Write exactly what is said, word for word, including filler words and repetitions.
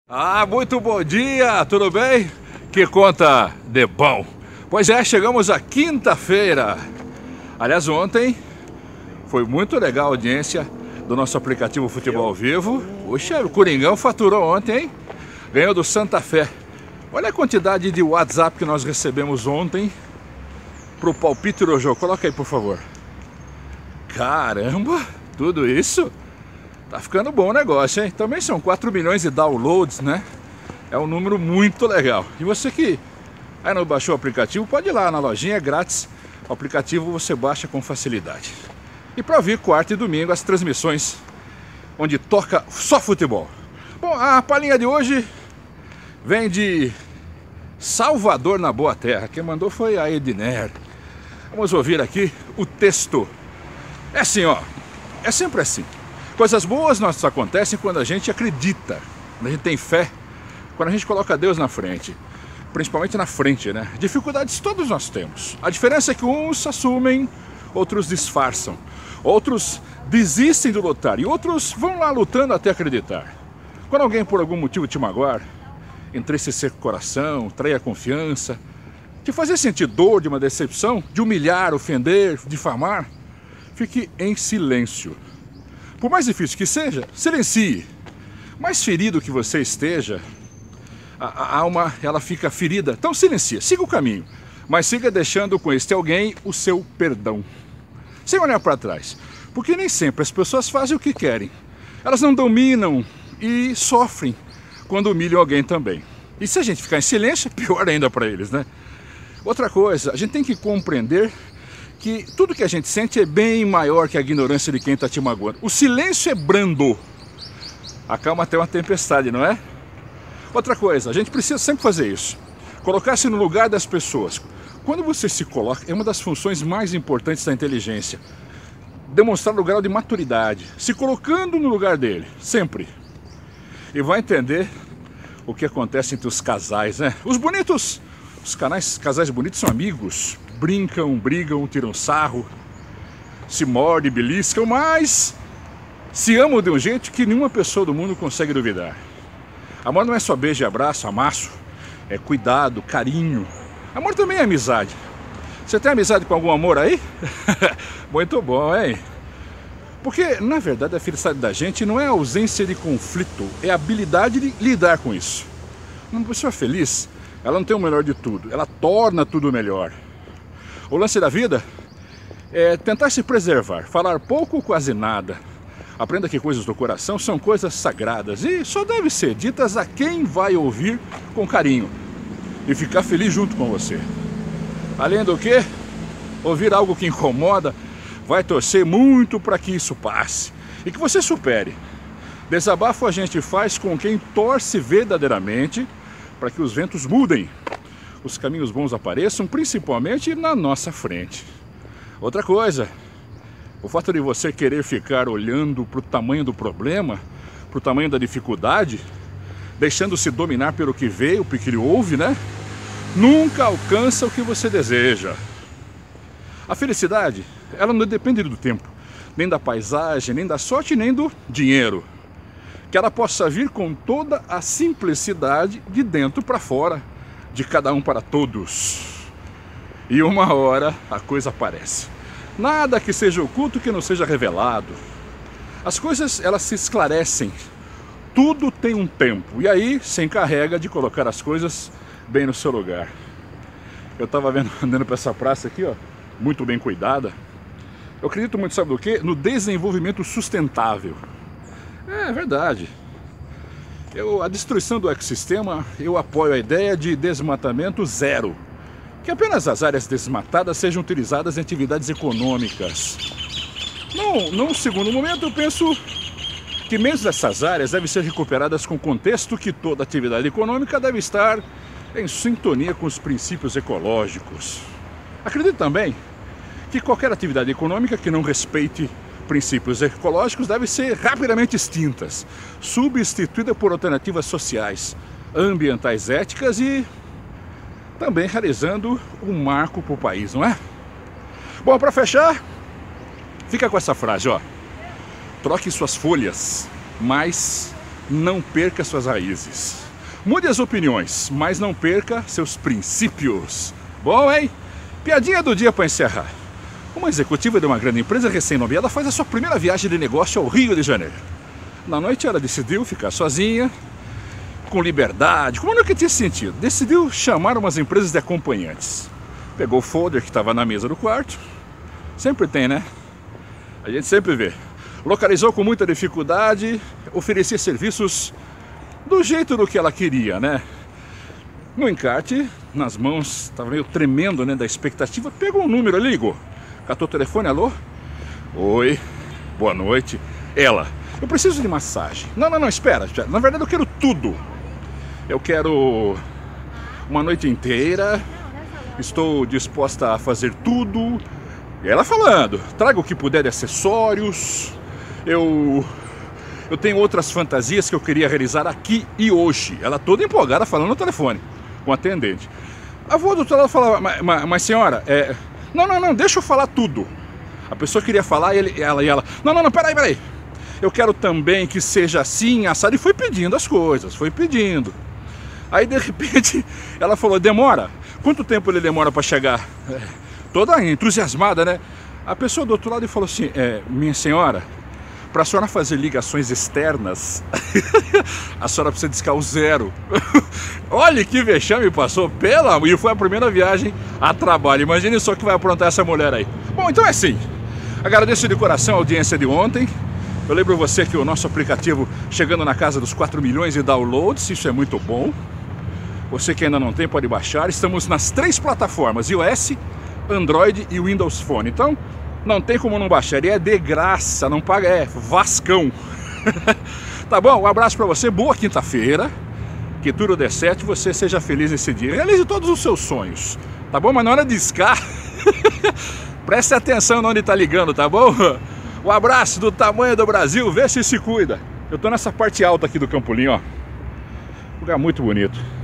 Ah, muito bom dia, tudo bem? Que conta de bom? Pois é, chegamos à quinta-feira. Aliás, ontem foi muito legal a audiência do nosso aplicativo Futebol ao Vivo. Puxa, o Coringão faturou ontem, hein? Ganhou do Santa Fé. Olha a quantidade de WhatsApp que nós recebemos ontem pro palpite do jogo. Coloca aí, por favor. Caramba, tudo isso? Tá ficando bom o negócio, hein? Também são quatro milhões de downloads, né? É um número muito legal. E você que aí não baixou o aplicativo, pode ir lá na lojinha, é grátis. O aplicativo você baixa com facilidade. E para ouvir quarta e domingo as transmissões onde toca só futebol. Bom, a palhinha de hoje vem de Salvador, na Boa Terra. Quem mandou foi a Edner. Vamos ouvir aqui o texto. É assim, ó. É sempre assim. Coisas boas nossas acontecem quando a gente acredita, quando a gente tem fé, quando a gente coloca Deus na frente. Principalmente na frente, né? Dificuldades todos nós temos. A diferença é que uns assumem, outros disfarçam. Outros desistem de lutar e outros vão lá lutando até acreditar. Quando alguém por algum motivo te magoar, entristecer o coração, trair a confiança, te fazer sentir dor de uma decepção, de humilhar, ofender, difamar, fique em silêncio. Por mais difícil que seja, silencie. Mais ferido que você esteja, a, a alma ela fica ferida. Então silencia, siga o caminho. Mas siga deixando com este alguém o seu perdão. Sem olhar para trás. Porque nem sempre as pessoas fazem o que querem. Elas não dominam e sofrem quando humilham alguém também. E se a gente ficar em silêncio, é pior ainda para eles, né? Outra coisa, a gente tem que compreender que tudo que a gente sente é bem maior que a ignorância de quem está te magoando. O silêncio é brando. Acalma até uma tempestade, não é? Outra coisa, a gente precisa sempre fazer isso. Colocar-se no lugar das pessoas. Quando você se coloca, é uma das funções mais importantes da inteligência. Demonstrar o grau de maturidade. Se colocando no lugar dele, sempre. E vai entender o que acontece entre os casais, né? Os bonitos, os canais, casais bonitos são amigos. Brincam, brigam, tiram sarro, se mordem, beliscam, mas se amam de um jeito que nenhuma pessoa do mundo consegue duvidar. Amor não é só beijo e abraço, amasso, é cuidado, carinho. Amor também é amizade. Você tem amizade com algum amor aí? Muito bom, hein? Porque, na verdade, a felicidade da gente não é a ausência de conflito, é a habilidade de lidar com isso. Uma pessoa feliz, ela não tem o melhor de tudo, ela torna tudo melhor. O lance da vida é tentar se preservar, falar pouco ou quase nada. Aprenda que coisas do coração são coisas sagradas e só devem ser ditas a quem vai ouvir com carinho e ficar feliz junto com você. Além do que, ouvir algo que incomoda vai torcer muito para que isso passe e que você supere. Desabafo a gente faz com quem torce verdadeiramente para que os ventos mudem, os caminhos bons apareçam, principalmente na nossa frente. Outra coisa, o fato de você querer ficar olhando para o tamanho do problema, para o tamanho da dificuldade, deixando-se dominar pelo que vê, o que ouve, né? Nunca alcança o que você deseja. A felicidade, ela não depende do tempo, nem da paisagem, nem da sorte, nem do dinheiro. Que ela possa vir com toda a simplicidade de dentro para fora, de cada um para todos. E uma hora a coisa aparece. Nada que seja oculto que não seja revelado. As coisas, elas se esclarecem. Tudo tem um tempo. E aí se encarrega de colocar as coisas bem no seu lugar. Eu estava vendo, andando para essa praça aqui, ó, muito bem cuidada. Eu acredito muito, sabe do quê? No desenvolvimento sustentável. É verdade. Eu, a destruição do ecossistema, eu apoio a ideia de desmatamento zero. Que apenas as áreas desmatadas sejam utilizadas em atividades econômicas. Não, num segundo momento, eu penso que mesmo essas áreas devem ser recuperadas com o contexto que toda atividade econômica deve estar em sintonia com os princípios ecológicos. Acredito também que qualquer atividade econômica que não respeite princípios ecológicos deve ser rapidamente extintas, substituída por alternativas sociais, ambientais, éticas e também realizando um marco para o país, não é? Bom, para fechar, fica com essa frase, ó. Troque suas folhas, mas não perca suas raízes. Mude as opiniões, mas não perca seus princípios. Bom, hein? Piadinha do dia para encerrar. Uma executiva de uma grande empresa recém-nomeada faz a sua primeira viagem de negócio ao Rio de Janeiro. Na noite ela decidiu ficar sozinha, com liberdade, como nunca tinha sentido. Decidiu chamar umas empresas de acompanhantes. Pegou o folder que estava na mesa do quarto. Sempre tem, né? A gente sempre vê. Localizou com muita dificuldade, oferecia serviços do jeito do que ela queria, né? No encarte, nas mãos, estava meio tremendo, né, da expectativa. Pegou um número ali, ligou. Catou o telefone, alô? Oi, boa noite. Ela, eu preciso de massagem. Não, não, não, espera, espera. Na verdade eu quero tudo. Eu quero uma noite inteira. Estou disposta a fazer tudo. E ela falando, traga o que puder de acessórios. Eu... Eu tenho outras fantasias que eu queria realizar aqui e hoje. Ela toda empolgada falando no telefone com o atendente. A avó do outro lado falava, mas, mas, mas senhora, é... não, não, não, deixa eu falar tudo. A pessoa queria falar e ele, ela e ela, não, não, não, peraí, peraí. Eu quero também que seja assim, assado. E foi pedindo as coisas, foi pedindo. Aí de repente ela falou, demora? Quanto tempo ele demora para chegar? É, toda entusiasmada, né? A pessoa do outro lado falou assim, é, minha senhora, para a senhora fazer ligações externas, a senhora precisa discar o zero. Olha que vexame passou pela... E foi a primeira viagem a trabalho. Imagine só que vai aprontar essa mulher aí. Bom, então é assim. Agradeço de coração a audiência de ontem. Eu lembro você que o nosso aplicativo chegando na casa dos quatro milhões de downloads. Isso é muito bom. Você que ainda não tem pode baixar. Estamos nas três plataformas, iOS, Android e Windows Phone. Então... não tem como não baixar, e é de graça, não paga, é Vascão. Tá bom? Um abraço pra você, boa quinta-feira, que tudo dê certo e você seja feliz nesse dia. Realize todos os seus sonhos, tá bom? Mas na hora de discar, preste atenção onde tá ligando, tá bom? Um abraço do tamanho do Brasil, vê se se cuida. Eu tô nessa parte alta aqui do Campolim, ó. Lugar muito bonito.